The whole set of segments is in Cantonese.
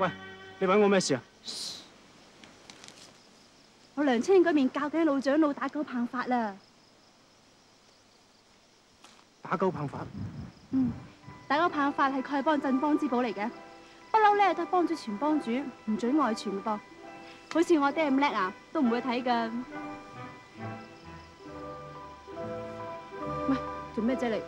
喂，你揾我咩事啊？ 我梁青嗰邊教緊老長老打狗棒法啦。 打狗棒法？ 打狗棒法係丐幫鎮邦之寶嚟嘅，不嬲咧都係幫主傳幫主，唔准外傳嘅噃。好似我爹咁叻啊，都唔會睇噶。喂，做咩啫你？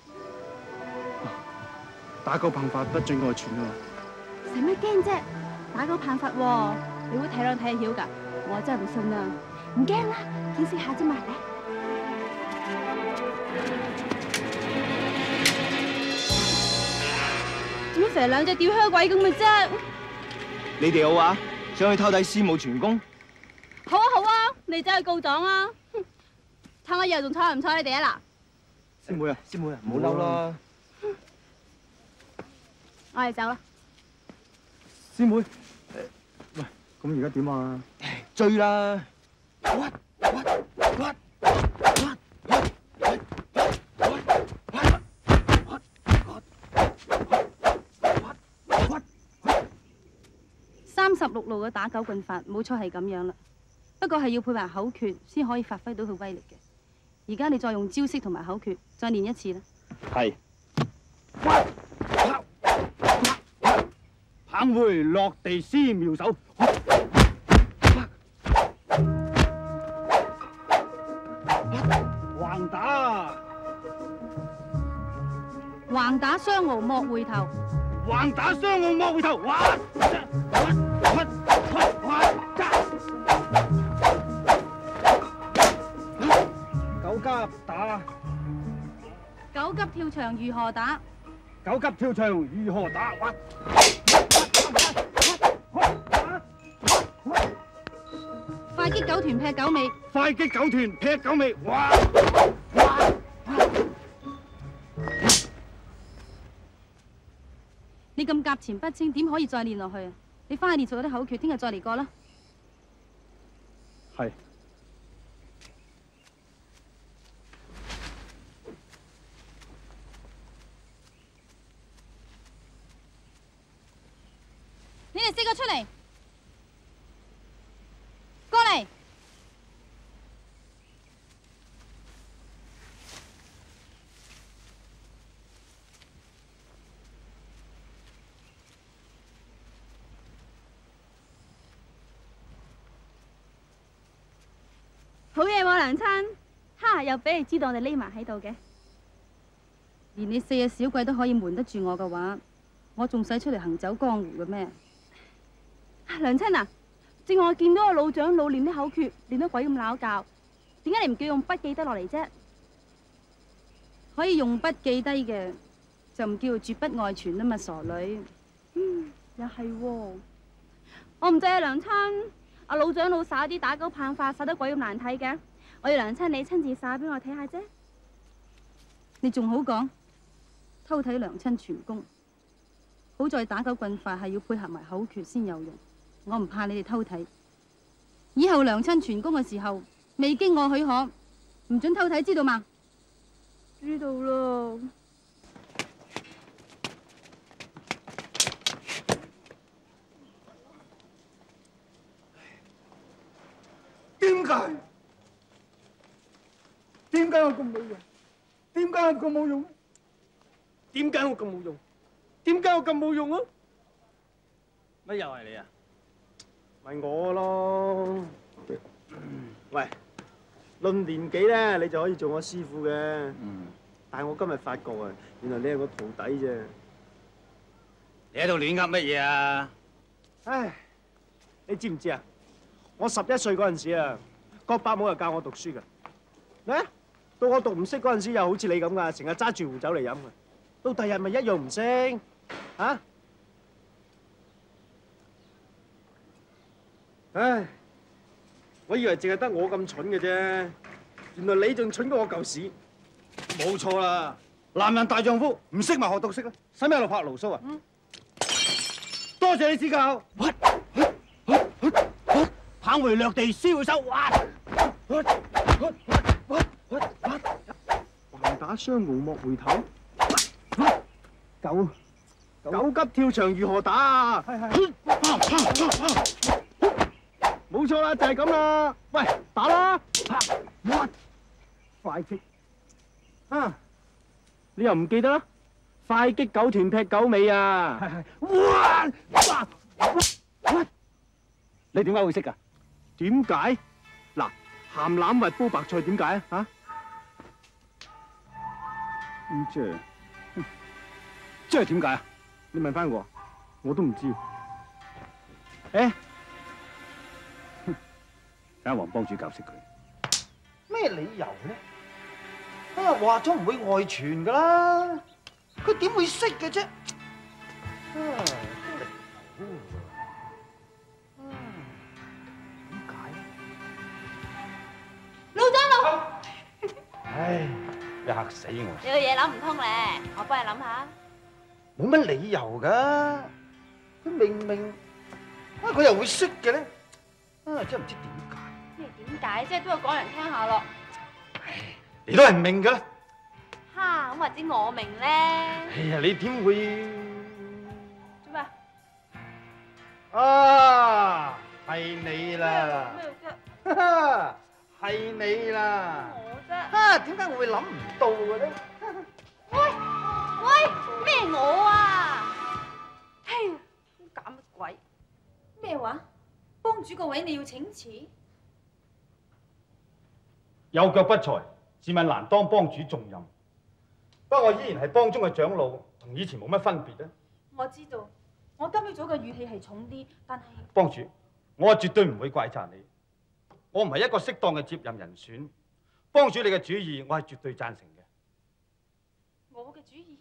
打狗棒法不准外傳啊！ 使乜驚啫？打狗棒法喎，你會睇兩睇曉㗎？我真係唔信啊！唔驚啦，見識下啫嘛，嚟。做乜成日兩隻吊靴鬼咁嘅啫？ 你哋好啊？想去偷睇師母傳功？ 好啊好啊，你走去告狀啊！睇我以後仲睬唔睬你哋啊嗱？師妹啊，師妹啊，唔好嬲啦！ 我哋走啦。 師妹，喂，咁而家點啊？ 追啦！ 36路嘅打狗棍法冇錯係咁樣啦，不過係要配合口訣先可以發揮到佢威力嘅。而家你再用招式同埋口訣再練一次啦。 係。 棒回落地絲妙手，橫打， 橫打雙鰲莫回頭， 橫打雙鰲莫回頭，九急打， 九急跳牆如何打？ 九急跳牆如何打？ 快擊九團劈九尾， 快擊九團劈九尾，哇！ 你咁夾前不清，點可以再練落去啊？你翻去練熟嗰啲口訣，聽日再嚟過啦。 係。 你哋4個出嚟，過嚟。好嘢喎，娘親！哈，又俾你知道我哋匿埋喺度嘅。連你4隻小鬼都可以瞞得住我嘅話，我仲使出嚟行走江湖嘅咩？娘親啊，正我見到個老長老念啲口訣，練得鬼咁拗教，點解你唔叫用筆記低落嚟啫？可以用筆記低嘅，就唔叫絕不外傳啊嘛，傻女。又係喎，我唔制啊，娘親。阿老長老耍啲打狗棒法，耍得鬼咁難睇嘅，我要娘親你親自耍俾我睇下啫。你仲好講，偷睇娘親傳功。好在打狗棍法係要配合埋口訣先有用，我唔怕你哋偷睇。以後娘親傳功嘅時候，未經我許可，唔准偷睇，知道嘛？知道啦。 點解我咁冇用？點解我咁冇用？點解我咁冇用？點解我咁冇用啊？乜又係你啊？咪我咯。喂，論年紀咧，你就可以做我師傅嘅。但係我今日發覺啊，原來你係我徒弟啫。 你喺度亂噏乜嘢啊？ 唉，你知唔知啊？我11歲嗰陣時啊，郭伯母就教我讀書㗎。咩？到我讀唔識嗰陣時，又好似你咁噶，成日揸住壺酒嚟飲嘅。到第日咪一樣唔識，啊？唉，我以為淨係得我咁蠢嘅啫，原來你仲蠢過我嚿屎。冇錯啦，男人大丈夫唔識咪學到識啦，使咩喺度拍牢騷啊？多謝你指教。棒回落地燒手，橫打雙鰲莫回頭。九狗急跳牆如何打啊？係。冇錯啦，就係咁啦。喂，打啦！快擊啊！你又唔記得啦？快擊狗團劈狗尾啊！係。你點解會識㗎？點解？嗱，鹹腩蜜煲白菜點解啊？嚇？即係點解啊？你問翻我，我都唔知。誒，等黃幫主教識佢。 咩理由咧？啊，話咗唔會外傳噶啦，佢點會識嘅啫？點解？ 老張老， 唉，你嚇死我！ 你個嘢諗唔通咧，我幫你諗下。 冇乜理由噶，佢明明啊，佢又會識嘅咧，啊，真係唔知點解。 咩點解？即係都要講人聽下咯。 你都係唔明噶啦。 哈，咁或者我明咧。 哎呀，你點會？ 做咩？ 啊，係你啦！ 咩啫？ 哈哈，係你啦！ 我啫。 啊，點解我會諗唔到嘅咧？ 喂，咩我啊？嘿，搞乜鬼？咩話？幫主個位你要請辭？ 有腳不才，自問難當幫主重任。不過我依然係幫中嘅長老，同以前冇乜分別啊。 我知道，我今朝早嘅語氣係重啲，但係幫主，我絕對唔會怪責你。我唔係一個適當嘅接任人選。幫主你嘅主意，我係絕對贊成嘅。 我嘅主意？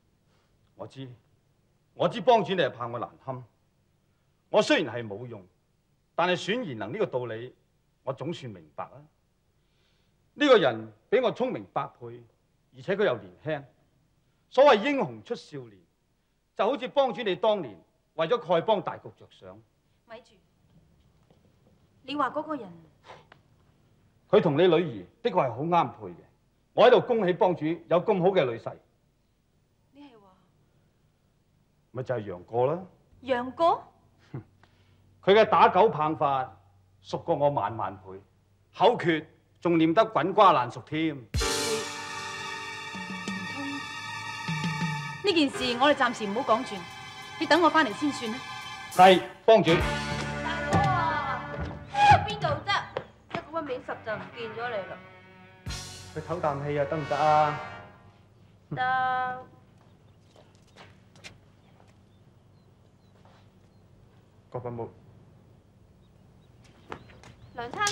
我知幫主你係怕我難堪。我雖然係冇用，但係選賢能呢個道理，我總算明白啊。呢個人比我聰明百倍，而且佢又年輕。所謂英雄出少年，就好似幫主你當年為咗丐幫大局着想。 咪住，你話嗰個人， 佢同你女兒的確係好啱配嘅。我喺度恭喜幫主有咁好嘅女婿。 你係話咪就係楊過啦。 楊過？ 佢嘅打狗棒法熟過我萬萬倍，口訣仲念得滾瓜爛熟添。 唔通呢件事我哋暫時唔好講住，你等我翻嚟先算啦。 係，幫主。 大哥啊，邊度啫？一個1:10就唔見咗你啦。 去唞啖氣啊，得唔得啊？ 得。 郭伯母。 梁琛，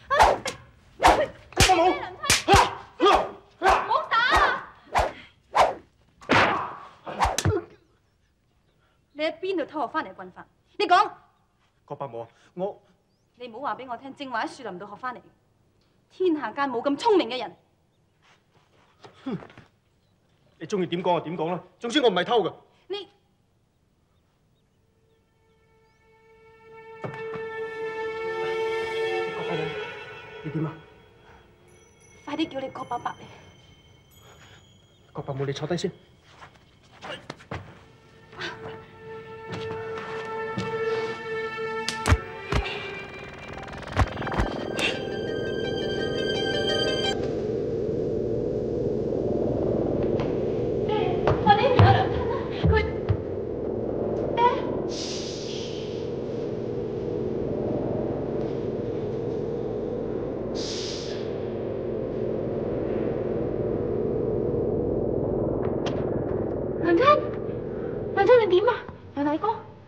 郭伯母， 唔好打啊！你喺邊度偷學翻嚟嘅棍法？你講。 郭伯母，我你唔好話俾我聽，正話喺樹林度學翻嚟。天下間冇咁聰明嘅人。 你中意點講就點講啦，總之我唔係偷㗎。 你郭伯母，你點啊？ 快啲叫你郭伯伯嚟。 郭伯母，你坐低先。 梁琛，你點啊？梁大哥，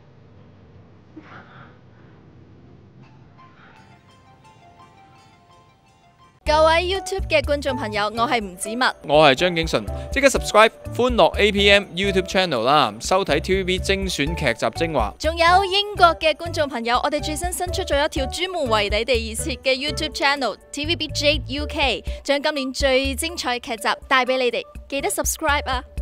各位 YouTube 嘅觀眾朋友，我係吳子墨， 我係張景淳，即刻 subscribe 歡樂 APM YouTube Channel 啦，收睇 TVB 精選劇集精華。 仲有英國嘅觀眾朋友，我哋最新新出咗一條專門為你哋而設嘅 YouTube Channel TVB Jade UK，將今年最精彩嘅劇集帶俾你哋，記得 subscribe 啊！